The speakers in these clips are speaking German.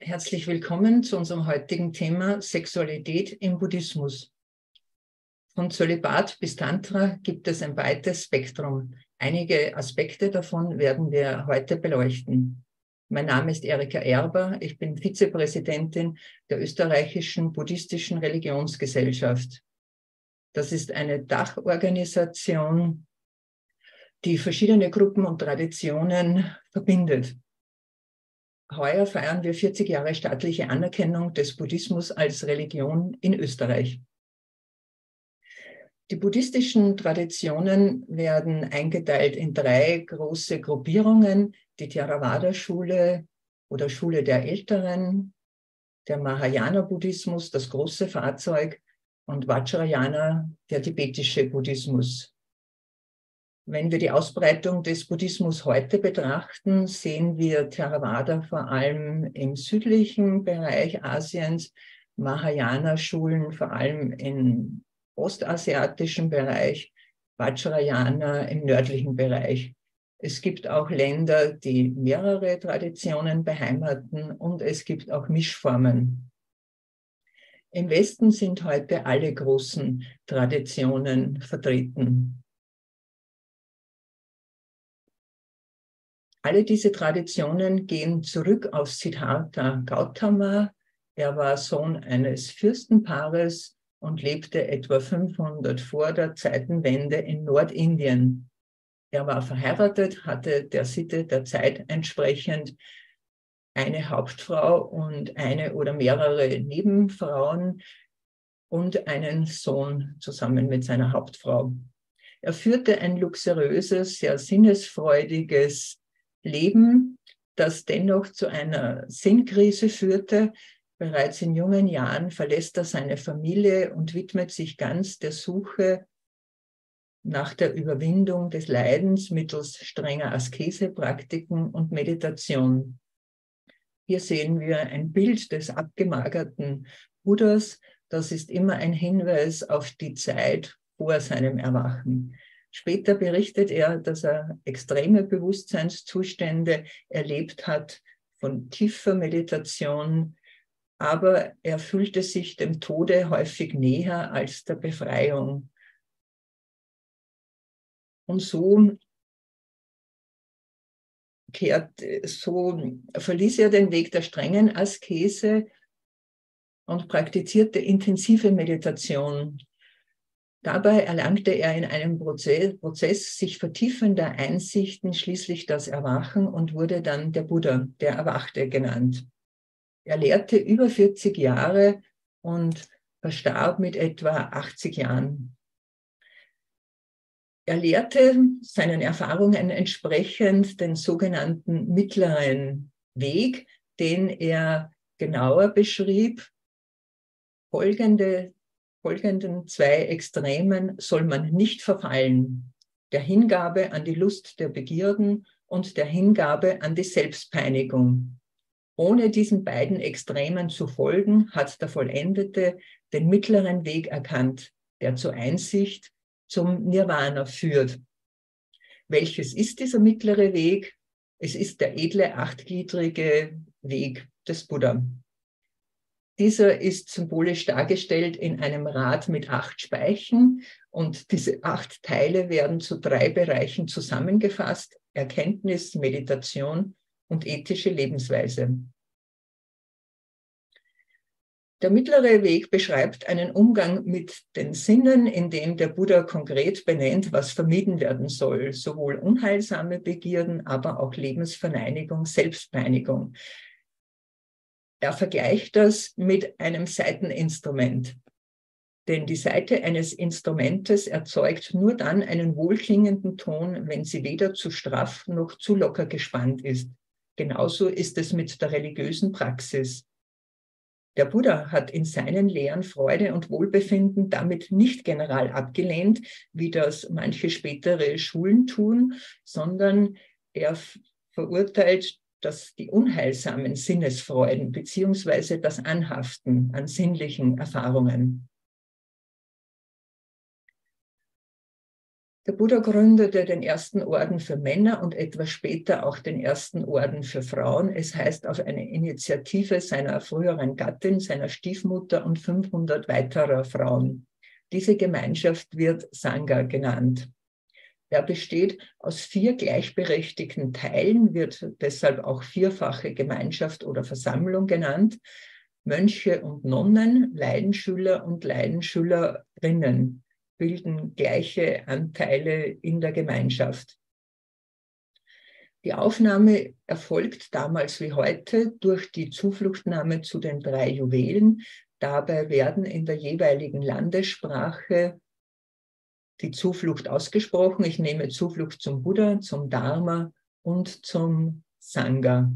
Herzlich willkommen zu unserem heutigen Thema Sexualität im Buddhismus. Von Zölibat bis Tantra gibt es ein weites Spektrum. Einige Aspekte davon werden wir heute beleuchten. Mein Name ist Erika Erber, ich bin Vizepräsidentin der Österreichischen Buddhistischen Religionsgesellschaft. Das ist eine Dachorganisation, die verschiedene Gruppen und Traditionen verbindet. Heuer feiern wir 40 Jahre staatliche Anerkennung des Buddhismus als Religion in Österreich. Die buddhistischen Traditionen werden eingeteilt in 3 große Gruppierungen: die Theravada-Schule oder Schule der Älteren, der Mahayana-Buddhismus, das große Fahrzeug, und Vajrayana, der tibetische Buddhismus. Wenn wir die Ausbreitung des Buddhismus heute betrachten, sehen wir Theravada vor allem im südlichen Bereich Asiens, Mahayana-Schulen vor allem im ostasiatischen Bereich, Vajrayana im nördlichen Bereich. Es gibt auch Länder, die mehrere Traditionen beheimaten, und es gibt auch Mischformen. Im Westen sind heute alle großen Traditionen vertreten. Alle diese Traditionen gehen zurück auf Siddhartha Gautama. Er war Sohn eines Fürstenpaares und lebte etwa 500 vor der Zeitenwende in Nordindien. Er war verheiratet, hatte der Sitte der Zeit entsprechend eine Hauptfrau und eine oder mehrere Nebenfrauen und einen Sohn zusammen mit seiner Hauptfrau. Er führte ein luxuriöses, sehr sinnesfreudiges Leben, das dennoch zu einer Sinnkrise führte. Bereits in jungen Jahren verlässt er seine Familie und widmet sich ganz der Suche nach der Überwindung des Leidens mittels strenger Askesepraktiken und Meditation. Hier sehen wir ein Bild des abgemagerten Buddhas. Das ist immer ein Hinweis auf die Zeit vor seinem Erwachen. Später berichtet er, dass er extreme Bewusstseinszustände erlebt hat von tiefer Meditation, aber er fühlte sich dem Tode häufig näher als der Befreiung. Und so verließ er den Weg der strengen Askese und praktizierte intensive Meditation. Dabei erlangte er in einem Prozess sich vertiefender Einsichten schließlich das Erwachen und wurde dann der Buddha, der Erwachte, genannt. Er lehrte über 40 Jahre und verstarb mit etwa 80 Jahren. Er lehrte seinen Erfahrungen entsprechend den sogenannten mittleren Weg, den er genauer beschrieb. Folgenden 2 Extremen soll man nicht verfallen: der Hingabe an die Lust der Begierden und der Hingabe an die Selbstpeinigung. Ohne diesen beiden Extremen zu folgen, hat der Vollendete den mittleren Weg erkannt, der zur Einsicht, zum Nirvana führt. Welches ist dieser mittlere Weg? Es ist der edle, 8gliedrige Weg des Buddha. Dieser ist symbolisch dargestellt in einem Rad mit 8 Speichen, und diese 8 Teile werden zu 3 Bereichen zusammengefasst: Erkenntnis, Meditation und ethische Lebensweise. Der mittlere Weg beschreibt einen Umgang mit den Sinnen, in dem der Buddha konkret benennt, was vermieden werden soll: sowohl unheilsame Begierden, aber auch Lebensverneinigung, Selbstpeinigung. Er vergleicht das mit einem Saiteninstrument. Denn die Saite eines Instrumentes erzeugt nur dann einen wohlklingenden Ton, wenn sie weder zu straff noch zu locker gespannt ist. Genauso ist es mit der religiösen Praxis. Der Buddha hat in seinen Lehren Freude und Wohlbefinden damit nicht general abgelehnt, wie das manche spätere Schulen tun, sondern er verurteilt die unheilsamen Sinnesfreuden bzw. das Anhaften an sinnlichen Erfahrungen. Der Buddha gründete den ersten Orden für Männer und etwas später auch den ersten Orden für Frauen. Es heißt auf eine Initiative seiner früheren Gattin, seiner Stiefmutter und 500 weiterer Frauen. Diese Gemeinschaft wird Sangha genannt. Er besteht aus 4 gleichberechtigten Teilen, wird deshalb auch vierfache Gemeinschaft oder Versammlung genannt. Mönche und Nonnen, Laienschüler und Laienschülerinnen bilden gleiche Anteile in der Gemeinschaft. Die Aufnahme erfolgt damals wie heute durch die Zufluchtnahme zu den 3 Juwelen. Dabei werden in der jeweiligen Landessprache die Zuflucht ausgesprochen. Ich nehme Zuflucht zum Buddha, zum Dharma und zum Sangha.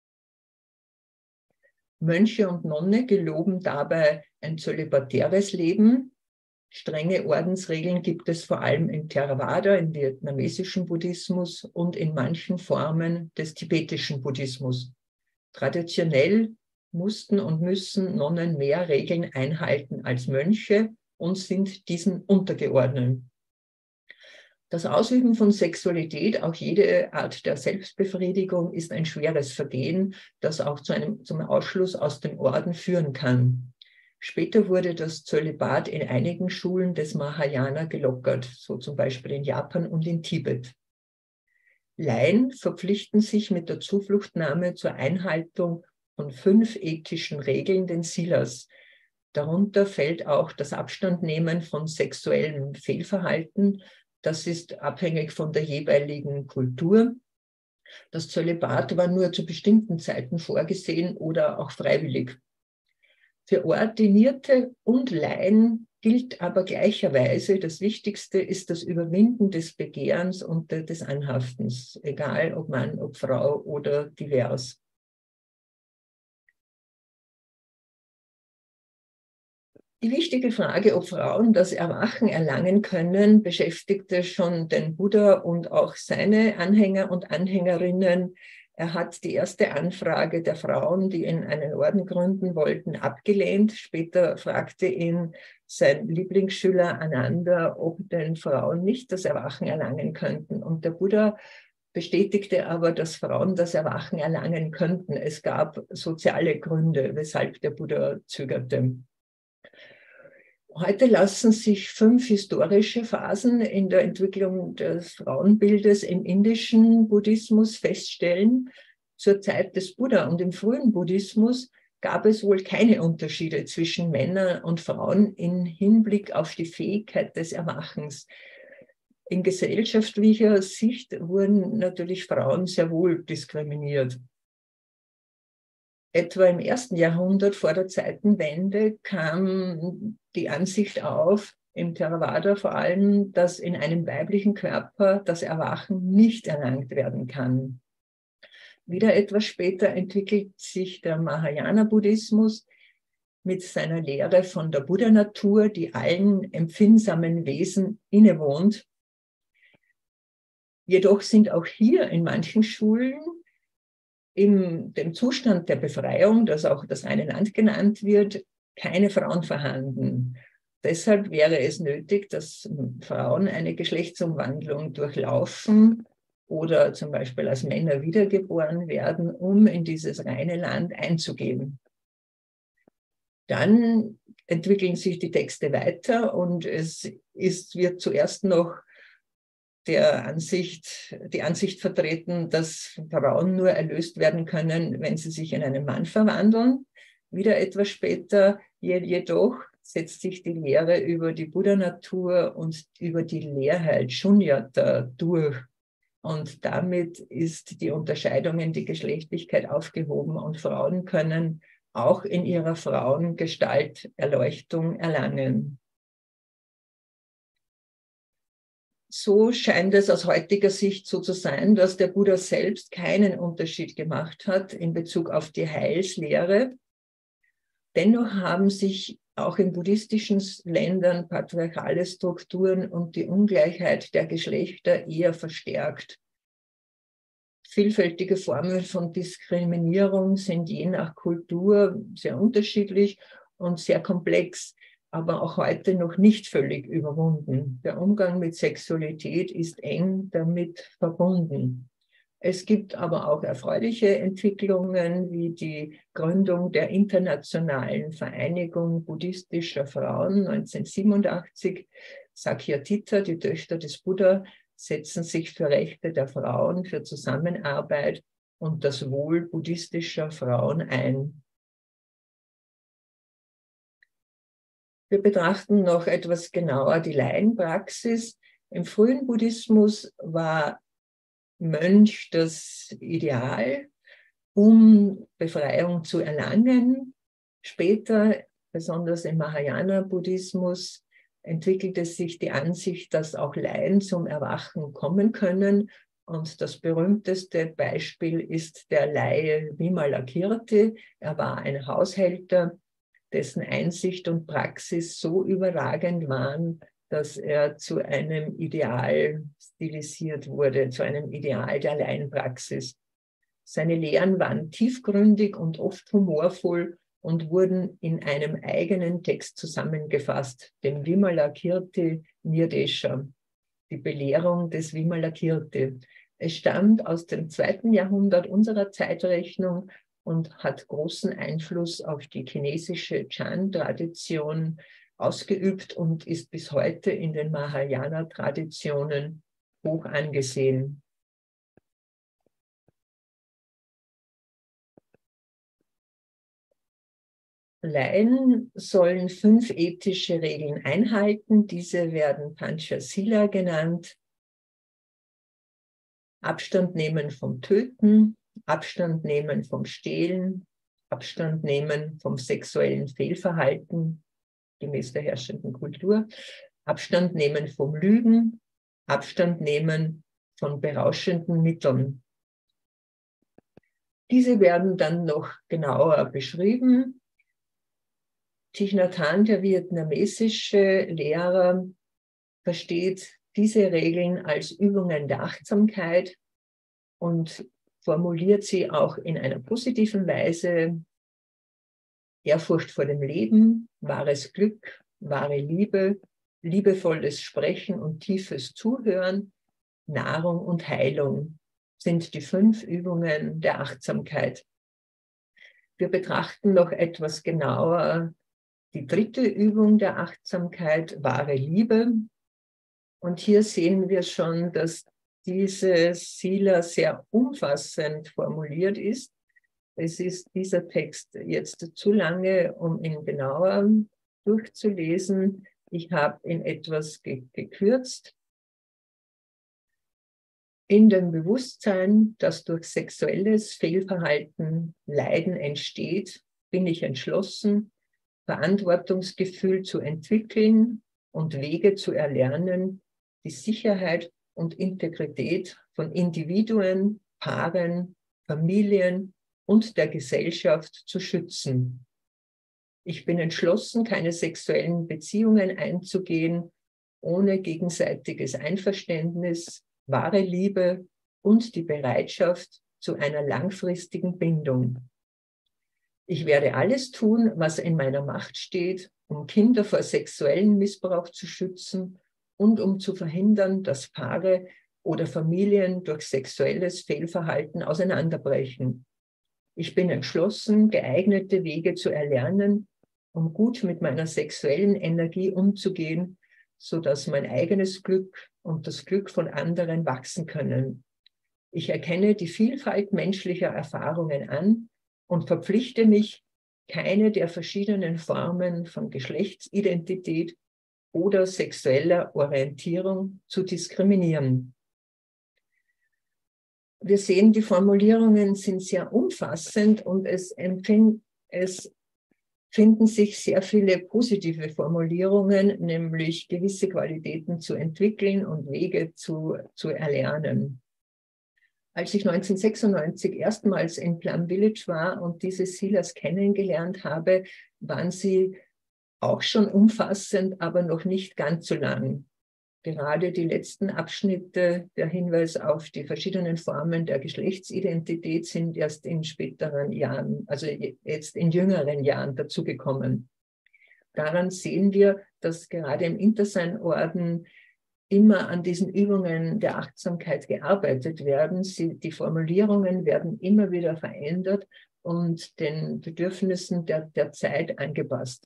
Mönche und Nonne geloben dabei ein zölibatäres Leben. Strenge Ordensregeln gibt es vor allem im Theravada, im vietnamesischen Buddhismus und in manchen Formen des tibetischen Buddhismus. Traditionell mussten und müssen Nonnen mehr Regeln einhalten als Mönche und sind diesen untergeordnet. Das Ausüben von Sexualität, auch jede Art der Selbstbefriedigung, ist ein schweres Vergehen, das auch zum Ausschluss aus dem Orden führen kann. Später wurde das Zölibat in einigen Schulen des Mahayana gelockert, so zum Beispiel in Japan und in Tibet. Laien verpflichten sich mit der Zufluchtnahme zur Einhaltung von 5 ethischen Regeln, den Silas. Darunter fällt auch das Abstandnehmen von sexuellem Fehlverhalten. Das ist abhängig von der jeweiligen Kultur. Das Zölibat war nur zu bestimmten Zeiten vorgesehen oder auch freiwillig. Für Ordinierte und Laien gilt aber gleicherweise, das Wichtigste ist das Überwinden des Begehrens und des Anhaftens, egal ob Mann, ob Frau oder divers. Die wichtige Frage, ob Frauen das Erwachen erlangen können, beschäftigte schon den Buddha und auch seine Anhänger und Anhängerinnen. Er hat die erste Anfrage der Frauen, die in einen Orden gründen wollten, abgelehnt. Später fragte ihn sein Lieblingsschüler Ananda, ob denn Frauen nicht das Erwachen erlangen könnten. Und der Buddha bestätigte aber, dass Frauen das Erwachen erlangen könnten. Es gab soziale Gründe, weshalb der Buddha zögerte. Heute lassen sich 5 historische Phasen in der Entwicklung des Frauenbildes im indischen Buddhismus feststellen. Zur Zeit des Buddha und im frühen Buddhismus gab es wohl keine Unterschiede zwischen Männern und Frauen im Hinblick auf die Fähigkeit des Erwachens. In gesellschaftlicher Sicht wurden natürlich Frauen sehr wohl diskriminiert. Etwa im 1. Jahrhundert vor der Zeitenwende kam die Ansicht auf, im Theravada vor allem, dass in einem weiblichen Körper das Erwachen nicht erlangt werden kann. Wieder etwas später entwickelt sich der Mahayana-Buddhismus mit seiner Lehre von der Buddha-Natur, die allen empfindsamen Wesen innewohnt. Jedoch sind auch hier in manchen Schulen in dem Zustand der Befreiung, das auch das reine Land genannt wird, keine Frauen vorhanden. Deshalb wäre es nötig, dass Frauen eine Geschlechtsumwandlung durchlaufen oder zum Beispiel als Männer wiedergeboren werden, um in dieses reine Land einzugehen. Dann entwickeln sich die Texte weiter und wird zuerst noch die Ansicht vertreten, dass Frauen nur erlöst werden können, wenn sie sich in einen Mann verwandeln. Wieder etwas später jedoch setzt sich die Lehre über die Buddha-Natur und über die Leerheit Shunyata durch. Und damit ist die Unterscheidung in die Geschlechtlichkeit aufgehoben und Frauen können auch in ihrer Frauengestalt Erleuchtung erlangen. So scheint es aus heutiger Sicht so zu sein, dass der Buddha selbst keinen Unterschied gemacht hat in Bezug auf die Heilslehre. Dennoch haben sich auch in buddhistischen Ländern patriarchale Strukturen und die Ungleichheit der Geschlechter eher verstärkt. Vielfältige Formen von Diskriminierung sind je nach Kultur sehr unterschiedlich und sehr komplex. aber auch heute noch nicht völlig überwunden. Der Umgang mit Sexualität ist eng damit verbunden. Es gibt aber auch erfreuliche Entwicklungen wie die Gründung der Internationalen Vereinigung buddhistischer Frauen 1987. Sakyatita, die Töchter des Buddha, setzen sich für Rechte der Frauen, für Zusammenarbeit und das Wohl buddhistischer Frauen ein. Wir betrachten noch etwas genauer die Laienpraxis. Im frühen Buddhismus war Mönch das Ideal, um Befreiung zu erlangen. Später, besonders im Mahayana-Buddhismus, entwickelte sich die Ansicht, dass auch Laien zum Erwachen kommen können. Und das berühmteste Beispiel ist der Laie Vimalakirti. Er war ein Haushälter, dessen Einsicht und Praxis so überragend waren, dass er zu einem Ideal stilisiert wurde, zu einem Ideal der Laienpraxis. Seine Lehren waren tiefgründig und oft humorvoll und wurden in einem eigenen Text zusammengefasst, dem Vimalakirti Nirdesha, die Belehrung des Vimalakirti. Es stammt aus dem 2. Jahrhundert unserer Zeitrechnung und hat großen Einfluss auf die chinesische Chan-Tradition ausgeübt und ist bis heute in den Mahayana-Traditionen hoch angesehen. Laien sollen 5 ethische Regeln einhalten. Diese werden Panchasila genannt. Abstand nehmen vom Töten, Abstand nehmen vom Stehlen, Abstand nehmen vom sexuellen Fehlverhalten gemäß der herrschenden Kultur, Abstand nehmen vom Lügen, Abstand nehmen von berauschenden Mitteln. Diese werden dann noch genauer beschrieben. Thich Nhat Hanh, der vietnamesische Lehrer, versteht diese Regeln als Übungen der Achtsamkeit und formuliert sie auch in einer positiven Weise. Ehrfurcht vor dem Leben, wahres Glück, wahre Liebe, liebevolles Sprechen und tiefes Zuhören, Nahrung und Heilung sind die 5 Übungen der Achtsamkeit. Wir betrachten noch etwas genauer die 3. Übung der Achtsamkeit, wahre Liebe. Und hier sehen wir schon, dass diese Sila sehr umfassend formuliert ist. Es ist dieser Text jetzt zu lange, um ihn genauer durchzulesen. Ich habe ihn etwas gekürzt. In dem Bewusstsein, dass durch sexuelles Fehlverhalten Leiden entsteht, bin ich entschlossen, Verantwortungsgefühl zu entwickeln und Wege zu erlernen, die Sicherheit und Integrität von Individuen, Paaren, Familien und der Gesellschaft zu schützen. Ich bin entschlossen, keine sexuellen Beziehungen einzugehen, ohne gegenseitiges Einverständnis, wahre Liebe und die Bereitschaft zu einer langfristigen Bindung. Ich werde alles tun, was in meiner Macht steht, um Kinder vor sexuellem Missbrauch zu schützen und um zu verhindern, dass Paare oder Familien durch sexuelles Fehlverhalten auseinanderbrechen. Ich bin entschlossen, geeignete Wege zu erlernen, um gut mit meiner sexuellen Energie umzugehen, sodass mein eigenes Glück und das Glück von anderen wachsen können. Ich erkenne die Vielfalt menschlicher Erfahrungen an und verpflichte mich, keine der verschiedenen Formen von Geschlechtsidentität oder sexueller Orientierung zu diskriminieren. Wir sehen, die Formulierungen sind sehr umfassend und es finden sich sehr viele positive Formulierungen, nämlich gewisse Qualitäten zu entwickeln und Wege zu erlernen. Als ich 1996 erstmals in Plum Village war und diese Silas kennengelernt habe, waren sie auch schon umfassend, aber noch nicht ganz so lang. Gerade die letzten Abschnitte, der Hinweis auf die verschiedenen Formen der Geschlechtsidentität, sind erst in späteren Jahren, also jetzt in jüngeren Jahren dazugekommen. daran sehen wir, dass gerade im Intersein-Orden immer an diesen Übungen der Achtsamkeit gearbeitet werden. Die Formulierungen werden immer wieder verändert und den Bedürfnissen der Zeit angepasst.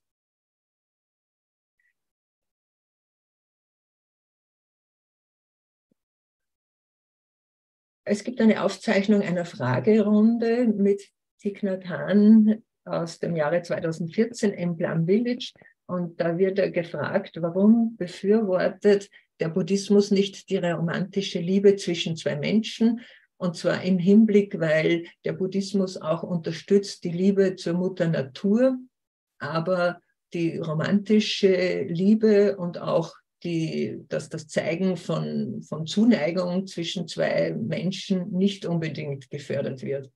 Es gibt eine Aufzeichnung einer Fragerunde mit Thich Nhat Hanh aus dem Jahre 2014 im Plum Village. Und da wird er gefragt, warum befürwortet der Buddhismus nicht die romantische Liebe zwischen zwei Menschen? Und zwar im Hinblick, weil der Buddhismus auch unterstützt die Liebe zur Mutter Natur, aber die romantische Liebe und auch das Zeigen von Zuneigung zwischen zwei Menschen nicht unbedingt gefördert wird.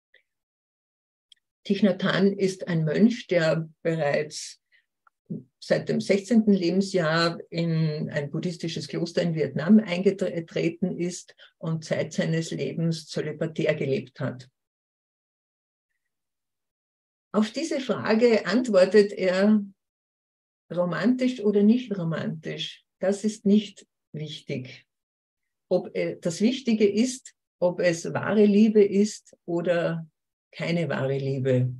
Thich Nhat Hanh ist ein Mönch, der bereits seit dem 16. Lebensjahr in ein buddhistisches Kloster in Vietnam eingetreten ist und Zeit seines Lebens zölibatär gelebt hat. Auf diese Frage antwortet er: Romantisch oder nicht romantisch, das ist nicht wichtig. Das Wichtige ist, ob es wahre Liebe ist oder keine wahre Liebe.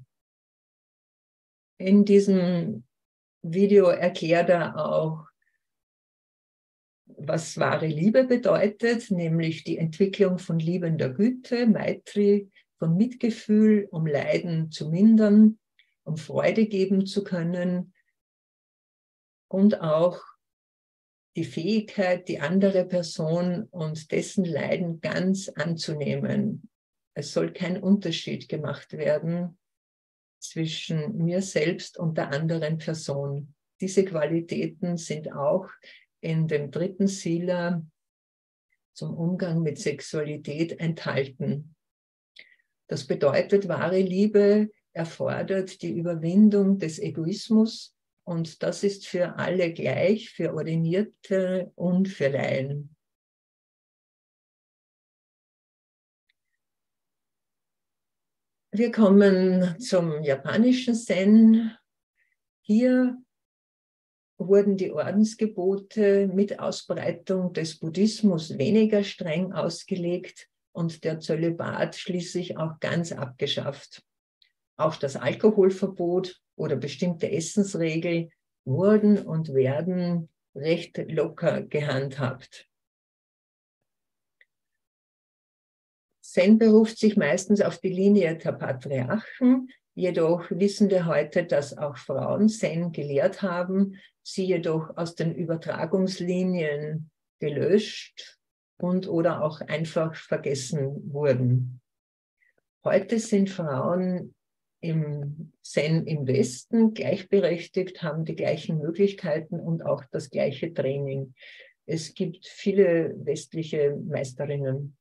In diesem Video erklärt er auch, was wahre Liebe bedeutet, nämlich die Entwicklung von liebender Güte, Maitri, von Mitgefühl, um Leiden zu mindern, um Freude geben zu können, und auch die Fähigkeit, die andere Person und dessen Leiden ganz anzunehmen. Es soll kein Unterschied gemacht werden zwischen mir selbst und der anderen Person. Diese Qualitäten sind auch in dem 3. Sila zum Umgang mit Sexualität enthalten. Das bedeutet, wahre Liebe erfordert die Überwindung des Egoismus. Und das ist für alle gleich, für Ordinierte und für Laien. Wir kommen zum japanischen Zen. Hier wurden die Ordensgebote mit Ausbreitung des Buddhismus weniger streng ausgelegt und der Zölibat schließlich auch ganz abgeschafft. Auch das Alkoholverbot oder bestimmte Essensregeln wurden und werden recht locker gehandhabt. Zen beruft sich meistens auf die Linie der Patriarchen, jedoch wissen wir heute, dass auch Frauen Zen gelehrt haben, sie jedoch aus den Übertragungslinien gelöscht und oder auch einfach vergessen wurden. Heute sind Frauen im Zen im Westen gleichberechtigt, haben die gleichen Möglichkeiten und auch das gleiche Training. Es gibt viele westliche Meisterinnen.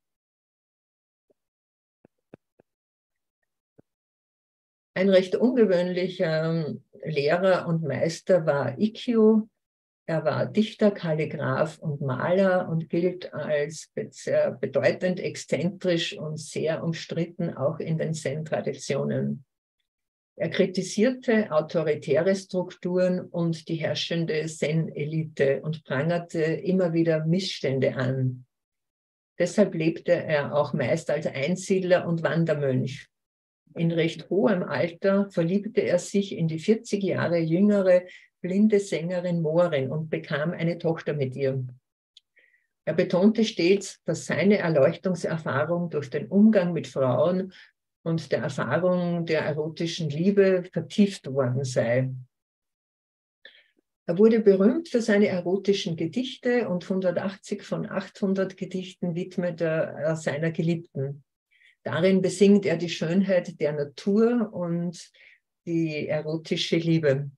Ein recht ungewöhnlicher Lehrer und Meister war Ikkyo. Er war Dichter, Kalligraph und Maler und gilt als sehr bedeutend exzentrisch und sehr umstritten, auch in den Zen-Traditionen. Er kritisierte autoritäre Strukturen und die herrschende Zen-Elite und prangerte immer wieder Missstände an. Deshalb lebte er auch meist als Einsiedler und Wandermönch. In recht hohem Alter verliebte er sich in die 40 Jahre jüngere blinde Sängerin Morin und bekam eine Tochter mit ihr. Er betonte stets, dass seine Erleuchtungserfahrung durch den Umgang mit Frauen und der Erfahrung der erotischen Liebe vertieft worden sei. Er wurde berühmt für seine erotischen Gedichte und 180 von 800 Gedichten widmete er seiner Geliebten. Darin besingt er die Schönheit der Natur und die erotische Liebe.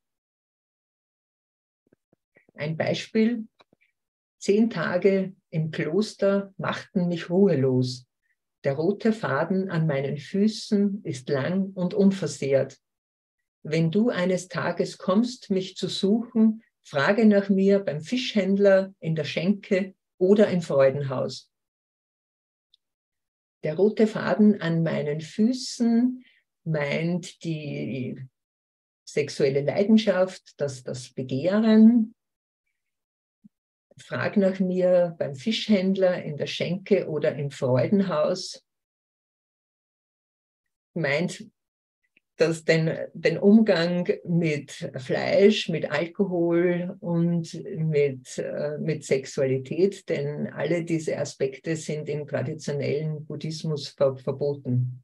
Ein Beispiel: 10 Tage im Kloster machten mich ruhelos. Der rote Faden an meinen Füßen ist lang und unversehrt. Wenn du eines Tages kommst, mich zu suchen, frage nach mir beim Fischhändler, in der Schenke oder im Freudenhaus. Der rote Faden an meinen Füßen meint die sexuelle Leidenschaft, das Begehren. Frag nach mir beim Fischhändler, in der Schenke oder im Freudenhaus. Meint dass den Umgang mit Fleisch, mit Alkohol und mit Sexualität, denn alle diese Aspekte sind im traditionellen Buddhismus verboten.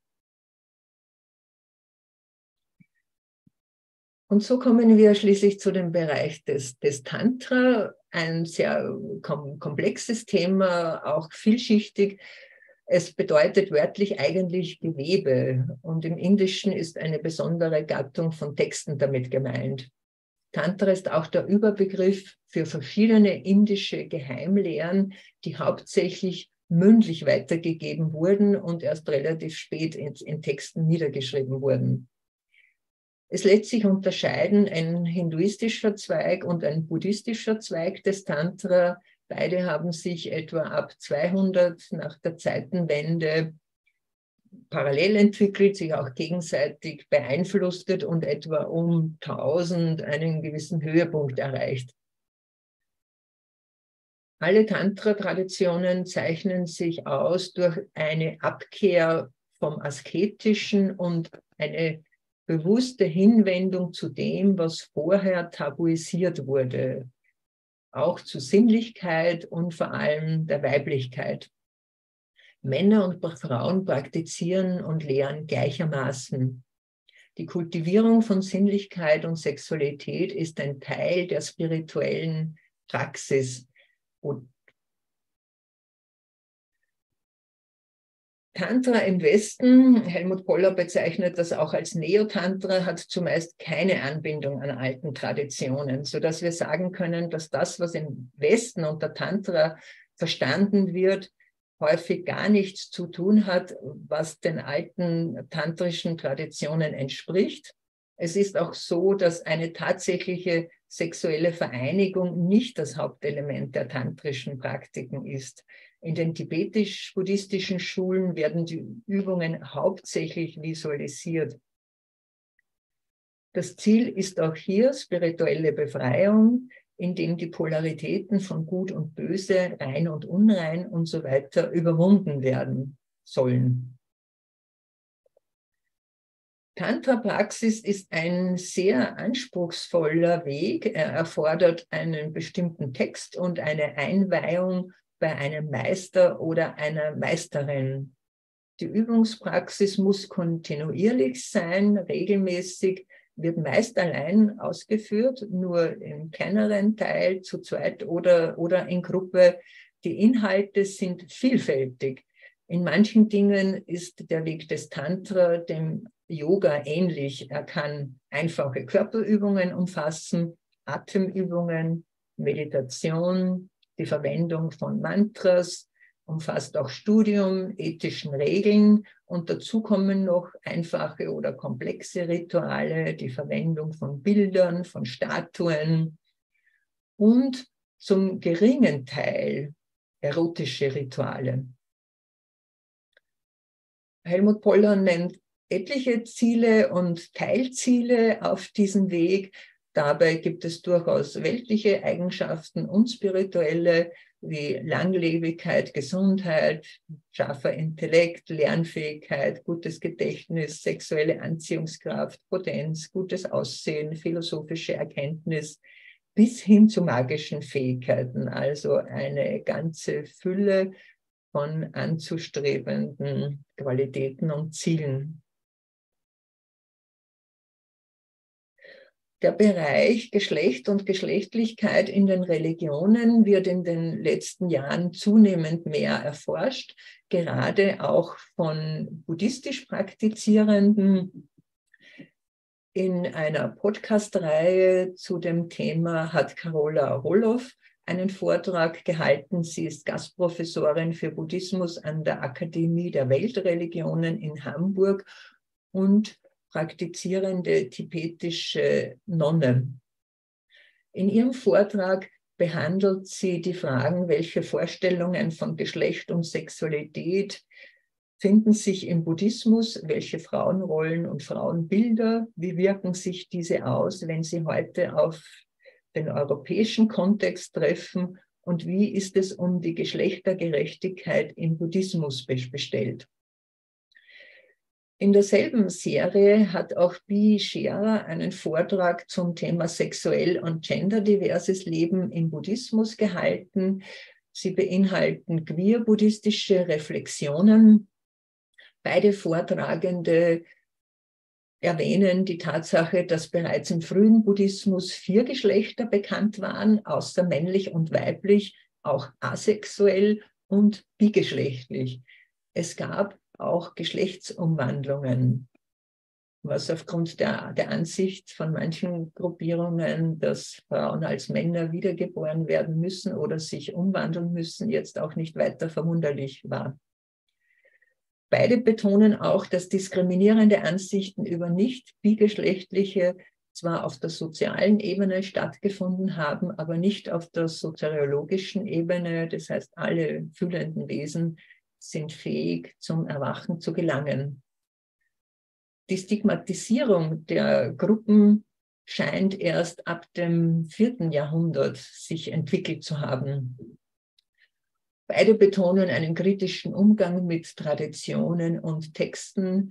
Und so kommen wir schließlich zu dem Bereich des Tantra, ein sehr komplexes Thema, auch vielschichtig. Es bedeutet wörtlich eigentlich Gewebe und im Indischen ist eine besondere Gattung von Texten damit gemeint. Tantra ist auch der Überbegriff für verschiedene indische Geheimlehren, die hauptsächlich mündlich weitergegeben wurden und erst relativ spät in Texten niedergeschrieben wurden. Es lässt sich unterscheiden ein hinduistischer Zweig und ein buddhistischer Zweig des Tantra. Beide haben sich etwa ab 200 nach der Zeitenwende parallel entwickelt, sich auch gegenseitig beeinflusst und etwa um 1000 einen gewissen Höhepunkt erreicht. Alle Tantra-Traditionen zeichnen sich aus durch eine Abkehr vom Asketischen und eine bewusste Hinwendung zu dem, was vorher tabuisiert wurde, auch zu Sinnlichkeit und vor allem der Weiblichkeit. Männer und Frauen praktizieren und lehren gleichermaßen. Die Kultivierung von Sinnlichkeit und Sexualität ist ein Teil der spirituellen Praxis. Und Tantra im Westen, Helmut Poller bezeichnet das auch als Neotantra, hat zumeist keine Anbindung an alten Traditionen, sodass wir sagen können, dass das, was im Westen unter Tantra verstanden wird, häufig gar nichts zu tun hat, was den alten tantrischen Traditionen entspricht. Es ist auch so, dass eine tatsächliche sexuelle Vereinigung nicht das Hauptelement der tantrischen Praktiken ist. In den tibetisch-buddhistischen Schulen werden die Übungen hauptsächlich visualisiert. Das Ziel ist auch hier spirituelle Befreiung, indem die Polaritäten von Gut und Böse, rein und unrein und so weiter überwunden werden sollen. Tantra-Praxis ist ein sehr anspruchsvoller Weg. Er erfordert einen bestimmten Text und eine Einweihung bei einem Meister oder einer Meisterin. Die Übungspraxis muss kontinuierlich sein, regelmäßig, wird meist allein ausgeführt, nur im kleineren Teil, zu zweit oder in Gruppe. Die Inhalte sind vielfältig. In manchen Dingen ist der Weg des Tantra dem Yoga ähnlich. Er kann einfache Körperübungen umfassen, Atemübungen, Meditation, die Verwendung von Mantras, umfasst auch Studium, ethischen Regeln und dazu kommen noch einfache oder komplexe Rituale, die Verwendung von Bildern, von Statuen und zum geringen Teil erotische Rituale. Helmut Poller nennt etliche Ziele und Teilziele auf diesem Weg. Dabei gibt es durchaus weltliche Eigenschaften und spirituelle, wie Langlebigkeit, Gesundheit, scharfer Intellekt, Lernfähigkeit, gutes Gedächtnis, sexuelle Anziehungskraft, Potenz, gutes Aussehen, philosophische Erkenntnis, bis hin zu magischen Fähigkeiten. Also eine ganze Fülle von anzustrebenden Qualitäten und Zielen. Der Bereich Geschlecht und Geschlechtlichkeit in den Religionen wird in den letzten Jahren zunehmend mehr erforscht, gerade auch von buddhistisch Praktizierenden. In einer Podcast-Reihe zu dem Thema hat Carola Roloff einen Vortrag gehalten. Sie ist Gastprofessorin für Buddhismus an der Akademie der Weltreligionen in Hamburg und praktizierende tibetische Nonne. In ihrem Vortrag behandelt sie die Fragen, welche Vorstellungen von Geschlecht und Sexualität finden sich im Buddhismus? Welche Frauenrollen und Frauenbilder? Wie wirken sich diese aus, wenn sie heute auf den europäischen Kontext treffen? Und wie ist es um die Geschlechtergerechtigkeit im Buddhismus bestellt? In derselben Serie hat auch Bi Scherer einen Vortrag zum Thema sexuell und genderdiverses Leben im Buddhismus gehalten. Sie beinhalten queer-buddhistische Reflexionen. Beide Vortragende erwähnen die Tatsache, dass bereits im frühen Buddhismus 4 Geschlechter bekannt waren, außer männlich und weiblich, auch asexuell und bigeschlechtlich. Es gab auch Geschlechtsumwandlungen, was aufgrund der Ansicht von manchen Gruppierungen, dass Frauen als Männer wiedergeboren werden müssen oder sich umwandeln müssen, jetzt auch nicht weiter verwunderlich war. Beide betonen auch, dass diskriminierende Ansichten über nicht bigeschlechtliche zwar auf der sozialen Ebene stattgefunden haben, aber nicht auf der soteriologischen Ebene. Das heißt, alle fühlenden Wesen sind fähig, zum Erwachen zu gelangen. Die Stigmatisierung der Gruppen scheint erst ab dem 4. Jahrhundert sich entwickelt zu haben. Beide betonen einen kritischen Umgang mit Traditionen und Texten.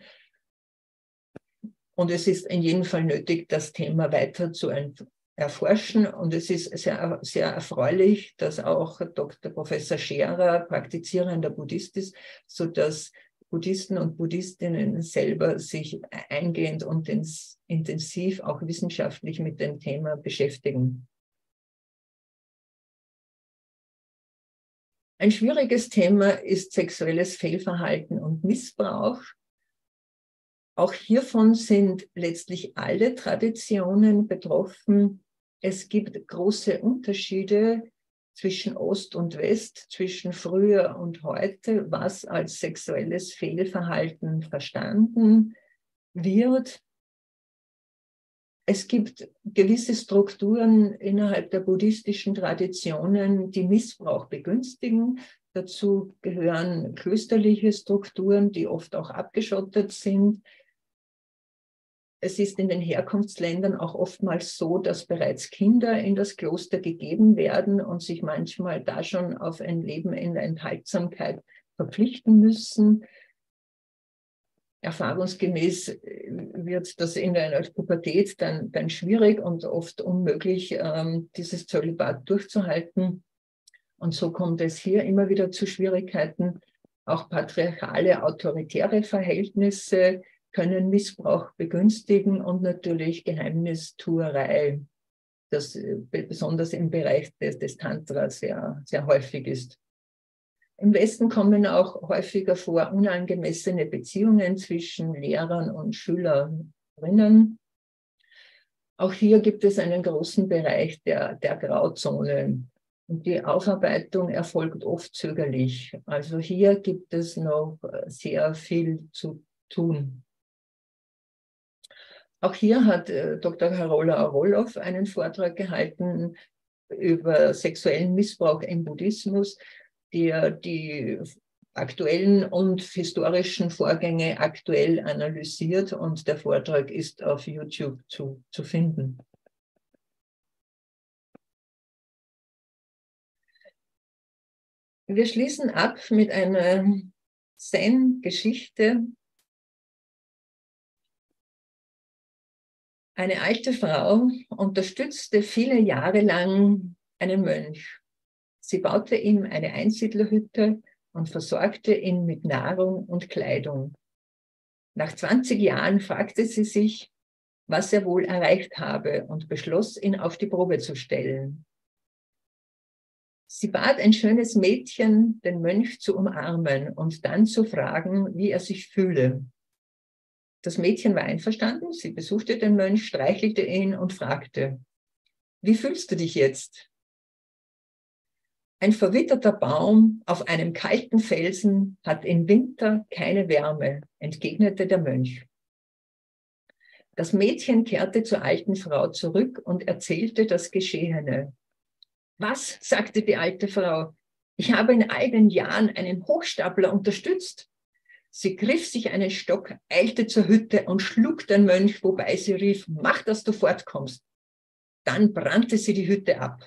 Und es ist in jedem Fall nötig, das Thema weiter zu erforschen. Und es ist sehr, sehr erfreulich, dass auch Dr. Professor Scherer praktizierender Buddhist ist, sodass Buddhisten und Buddhistinnen selber sich eingehend und intensiv auch wissenschaftlich mit dem Thema beschäftigen. Ein schwieriges Thema ist sexuelles Fehlverhalten und Missbrauch. Auch hiervon sind letztlich alle Traditionen betroffen. Es gibt große Unterschiede zwischen Ost und West, zwischen früher und heute, was als sexuelles Fehlverhalten verstanden wird. Es gibt gewisse Strukturen innerhalb der buddhistischen Traditionen, die Missbrauch begünstigen. Dazu gehören klösterliche Strukturen, die oft auch abgeschottet sind. Es ist in den Herkunftsländern auch oftmals so, dass bereits Kinder in das Kloster gegeben werden und sich manchmal da schon auf ein Leben in der Enthaltsamkeit verpflichten müssen. Erfahrungsgemäß wird das in der Pubertät dann schwierig und oft unmöglich, dieses Zölibat durchzuhalten. Und so kommt es hier immer wieder zu Schwierigkeiten. Auch patriarchale, autoritäre Verhältnisse können Missbrauch begünstigen und natürlich Geheimnistuerei, das besonders im Bereich des Tantra sehr, sehr häufig ist. Im Westen kommen auch häufiger vor unangemessene Beziehungen zwischen Lehrern und Schülerinnen. Auch hier gibt es einen großen Bereich der Grauzone. Und die Aufarbeitung erfolgt oft zögerlich. Also hier gibt es noch sehr viel zu tun. Auch hier hat Dr. Carola Roloff einen Vortrag gehalten über sexuellen Missbrauch im Buddhismus, der die aktuellen und historischen Vorgänge aktuell analysiert, und der Vortrag ist auf YouTube zu finden. Wir schließen ab mit einer Zen-Geschichte. Eine alte Frau unterstützte viele Jahre lang einen Mönch. Sie baute ihm eine Einsiedlerhütte und versorgte ihn mit Nahrung und Kleidung. Nach 20 Jahren fragte sie sich, was er wohl erreicht habe, und beschloss, ihn auf die Probe zu stellen. Sie bat ein schönes Mädchen, den Mönch zu umarmen und dann zu fragen, wie er sich fühle. Das Mädchen war einverstanden, sie besuchte den Mönch, streichelte ihn und fragte, wie fühlst du dich jetzt? Ein verwitterter Baum auf einem kalten Felsen hat im Winter keine Wärme, entgegnete der Mönch. Das Mädchen kehrte zur alten Frau zurück und erzählte das Geschehene. Was, sagte die alte Frau, ich habe in all den Jahren einen Hochstapler unterstützt. Sie griff sich einen Stock, eilte zur Hütte und schlug den Mönch, wobei sie rief, mach, dass du fortkommst. Dann brannte sie die Hütte ab.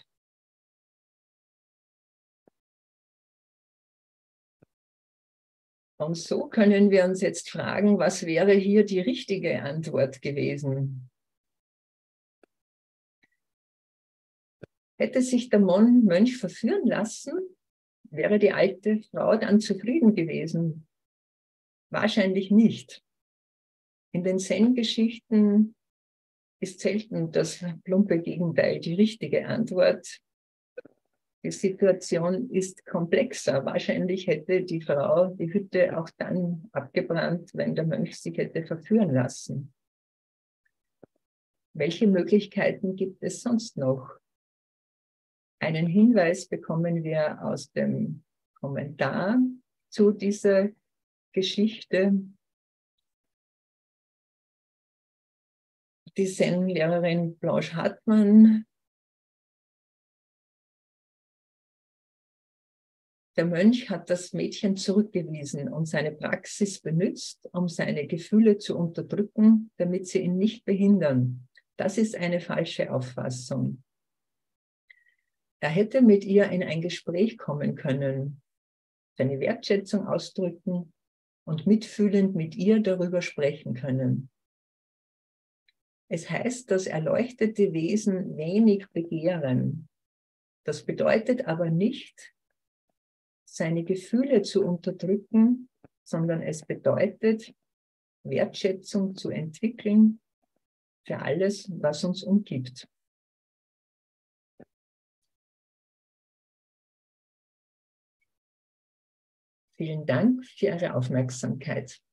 Und so können wir uns jetzt fragen, was wäre hier die richtige Antwort gewesen? Hätte sich der Mönch verführen lassen, wäre die alte Frau dann zufrieden gewesen? Wahrscheinlich nicht. In den Zen-Geschichten ist selten das plumpe Gegenteil die richtige Antwort. Die Situation ist komplexer. Wahrscheinlich hätte die Frau die Hütte auch dann abgebrannt, wenn der Mönch sich hätte verführen lassen. Welche Möglichkeiten gibt es sonst noch? Einen Hinweis bekommen wir aus dem Kommentar zu dieser Geschichte. Die Zen-Lehrerin Blanche Hartmann. Der Mönch hat das Mädchen zurückgewiesen und seine Praxis benutzt, um seine Gefühle zu unterdrücken, damit sie ihn nicht behindern. Das ist eine falsche Auffassung. Er hätte mit ihr in ein Gespräch kommen können, seine Wertschätzung ausdrücken und mitfühlend mit ihr darüber sprechen können. Es heißt, dass erleuchtete Wesen wenig begehren. Das bedeutet aber nicht, seine Gefühle zu unterdrücken, sondern es bedeutet, Wertschätzung zu entwickeln für alles, was uns umgibt. Vielen Dank für Ihre Aufmerksamkeit.